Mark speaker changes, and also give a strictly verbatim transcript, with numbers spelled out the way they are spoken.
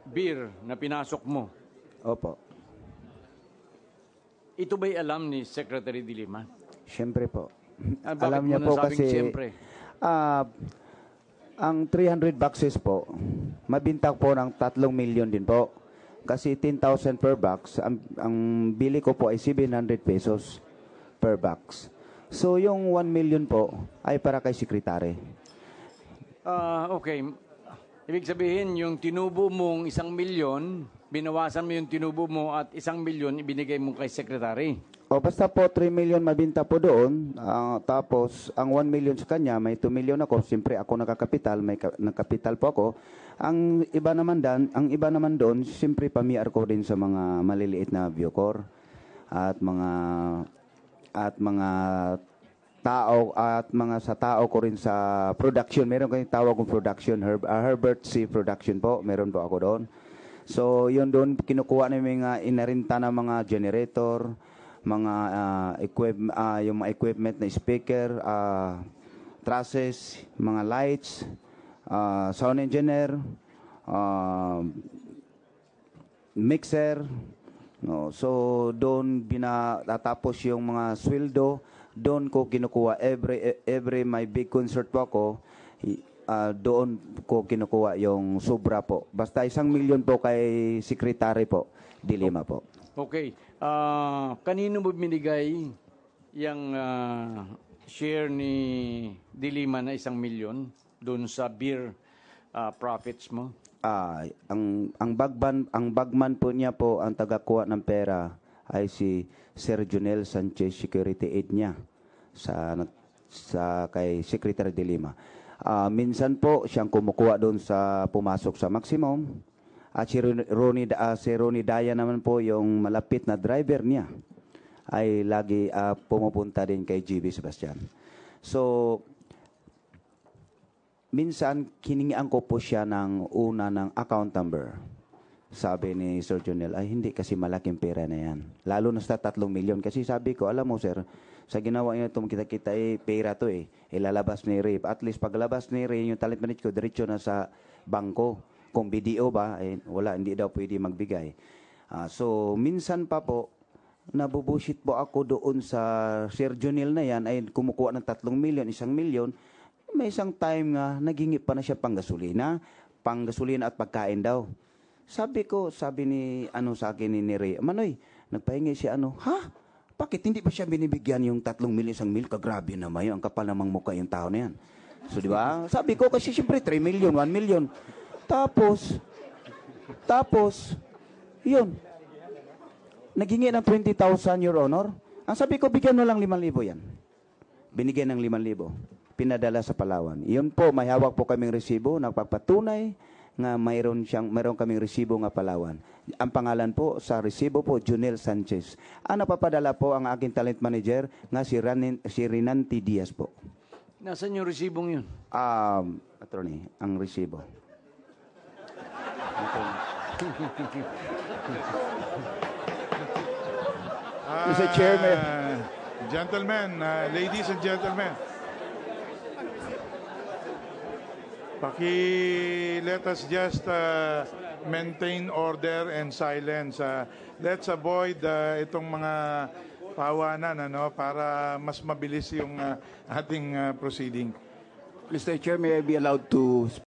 Speaker 1: beer na pinasok mo,
Speaker 2: Opo.
Speaker 1: ito ba'y alam ni Secretary De Lima?
Speaker 2: Siyempre po.
Speaker 1: Ah, bakit
Speaker 2: Alam
Speaker 1: mo
Speaker 2: niya po
Speaker 1: nasabing
Speaker 2: kasi
Speaker 1: siyempre?
Speaker 2: ah, ang three hundred boxes po, mabintak po ng tatlong milyon din po. Kasi ten thousand per box, ang, ang bili ko po ay seven hundred pesos per box. So yung one million po ay para kay sekretary.
Speaker 1: Ah, okay. Ibig sabihin, yung tinubo mong isang milyon, binawasan mo yung tinubo mo at isang milyon ibinigay mo kay Secretary.
Speaker 2: O basta po three million mabinta po doon, ah, tapos ang one million sa kanya, may two million ako, siyempre ako nakakapital, may ka- nakapital po ako. Ang iba naman dan, ang iba naman doon, siyempre pamiar ko din sa mga maliliit na Bucor at mga at mga tao at mga sa tao ko rin sa production. Meron kayong tawag kong production, Herb, ah, Herbert C. Production po, meron po ako doon. So, yun doon, kinukuha namin mga inarinta na mga generator, mga ah, equip, ah, yung mga equipment na speaker, ah, trusses, mga lights, ah, sound engineer, ah, mixer. No, so doon binatapos yung mga sweldo, doon ko kinukuha every every my big concert po ako, i- ah, doon ko kinukuha yung sobra po. Basta isang milyon po kay sekretary po, Dilima po.
Speaker 1: Okay. Ah, kanino mo binigay yung ah, share ni De Lima na isang milyon doon sa beer ah, profits mo?
Speaker 2: Ah, ang ang bagman ang bagman po niya po ang tagakuha ng pera ay si Sir Junel Sanchez, security aid niya sa sa kay Secretary De Lima. Ah, minsan po siyang kumukuha doon sa pumasok sa maximum. At si Ronnie, ah, si Ronnie Daya naman po yung malapit na driver niya ay lagi ah, pumupunta din kay G B Sebastian. So minsan, kiningian ko po siya ng una ng account number. Sabi ni Sir Jonel, ay hindi kasi malaking pera na yan. Lalo na sa tatlong milyon. Kasi sabi ko, alam mo sir, sa ginawa niyo itong kita-kita, eh, pera to eh. Ilalabas ni Ray. At least paglabas ni Ray, yung talent manage ko, diretso na sa bangko. Kung B D O ba, eh, wala, hindi daw pwede magbigay. Ah, so, minsan pa po, nabubushit po ako doon sa Sir Jonel na yan, ay kumukuha ng tatlong milyon, isang milyon. May isang time nga, naghingi pa na siya pang gasolina, pang gasolina at pagkain daw. Sabi ko, sabi ni, ano sa akin ni Ray, Manoy, nagpahingi siya, ano, ha? Bakit hindi pa siya binibigyan yung tatlong milyon, isang milyon? Kagrabe naman yun, ang kapal namang mukha yung tao na yan. So, di ba? Sabi ko, kasi siyempre, three million, one million. Tapos, tapos, yun, naghingi ng twenty thousand, Your Honor. Ang sabi ko, bigyan mo lang limang libo yan. Binigyan ng limang libo. Pinadala sa Palawan. Iyon po, may hawak po kaming resibo, nagpapatunay nga mayroon siyang mayroon kaming resibo nga Palawan. Ang pangalan po sa resibo po Junel Sanchez. Ang napapadala po ang aking talent manager nga si Ranin, si Rinanti Diaz po.
Speaker 1: Nasaan yung resibong yun?
Speaker 2: Um, attorney, ang resibo. Mister Chairman.
Speaker 3: Ah, Gentlemen, ah, ladies and gentlemen, paki let us just uh, maintain order and silence. Uh, let's avoid uh, itong mga tawanan ano para mas mabilis yung uh, ating uh, proceeding.
Speaker 4: Mister Chair, may I be allowed to